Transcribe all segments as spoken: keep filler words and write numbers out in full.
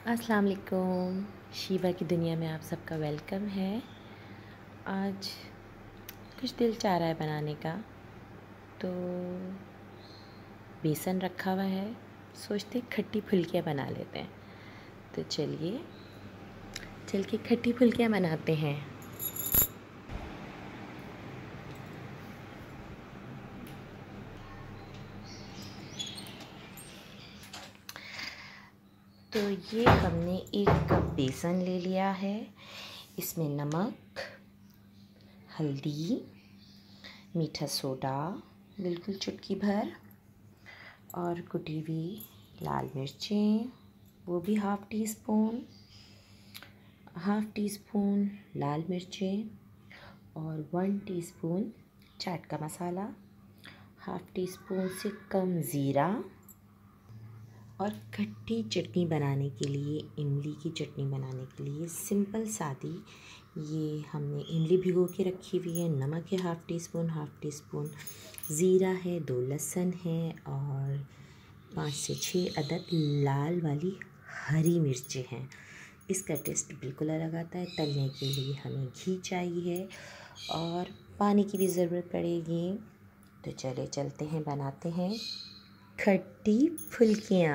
अस्सलाम वालेकुम। शीबा की दुनिया में आप सबका वेलकम है। आज कुछ दिल चाह रहा है बनाने का, तो बेसन रखा हुआ है, सोचते खट्टी फुल्कियाँ बना लेते हैं। तो चलिए चल के खट्टी फुल्कियाँ बनाते हैं। तो ये हमने एक कप बेसन ले लिया है। इसमें नमक, हल्दी, मीठा सोडा बिल्कुल चुटकी भर, और कुटी हुई लाल मिर्चें वो भी half teaspoon, half teaspoon लाल मिर्चें, और वन टीस्पून चाट का मसाला, हाफ़ टी स्पून से कम ज़ीरा। और खट्टी चटनी बनाने के लिए, इमली की चटनी बनाने के लिए सिंपल सादी, ये हमने इमली भिगो के रखी हुई है, नमक है half teaspoon, half teaspoon ज़ीरा है, दो लहसुन है, और पाँच से छः अदद लाल वाली हरी मिर्चें हैं। इसका टेस्ट बिल्कुल अलग आता है। तलने के लिए हमें घी चाहिए और पानी की भी ज़रूरत पड़ेगी। तो चले चलते हैं, बनाते हैं खट्टी फुल्कियाँ।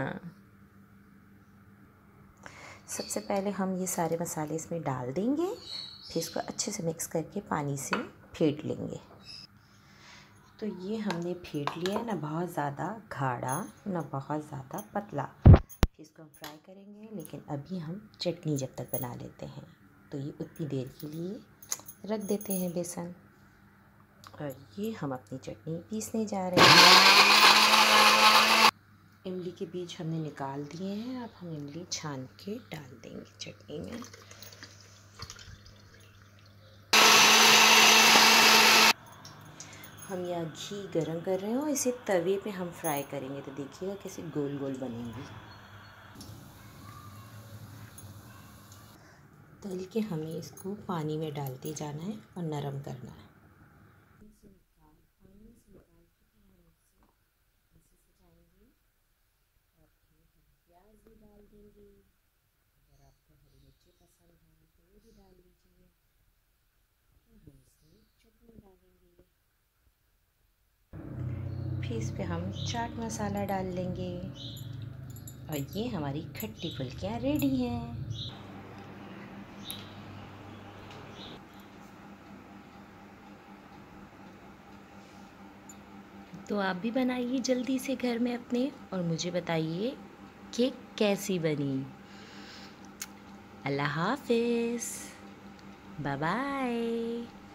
सबसे पहले हम ये सारे मसाले इसमें डाल देंगे, फिर इसको अच्छे से मिक्स करके पानी से फेंट लेंगे। तो ये हमने फेंट लिया है, ना बहुत ज़्यादा गाढ़ा ना बहुत ज़्यादा पतला। फिर इसको हम फ्राई करेंगे, लेकिन अभी हम चटनी जब तक बना लेते हैं। तो ये उतनी देर के लिए रख देते हैं बेसन, और ये हम अपनी चटनी पीसने जा रहे हैं। इमली के बीज हमने निकाल दिए हैं, अब हम इमली छान के डाल देंगे चटनी में। हम यहाँ घी गरम कर रहे हैं और इसे तवे पे हम फ्राई करेंगे, तो देखिएगा कैसे गोल गोल बनेंगी। तल के हमें इसको पानी में डालते जाना है और नरम करना है। प्याज भी डाल देंगे, अगर आपको हरी मिर्ची पसंद है तो वो भी डाल लीजिए। और हम इसमें चटनी डालेंगे, फिर इस पे हम चाट मसाला डाल लेंगे, और ये हमारी खट्टी फुल्कियाँ रेडी हैं। तो आप भी बनाइए जल्दी से घर में अपने, और मुझे बताइए कि कैसी बनी। अल्लाह हाफ़िज़, बाय बाय।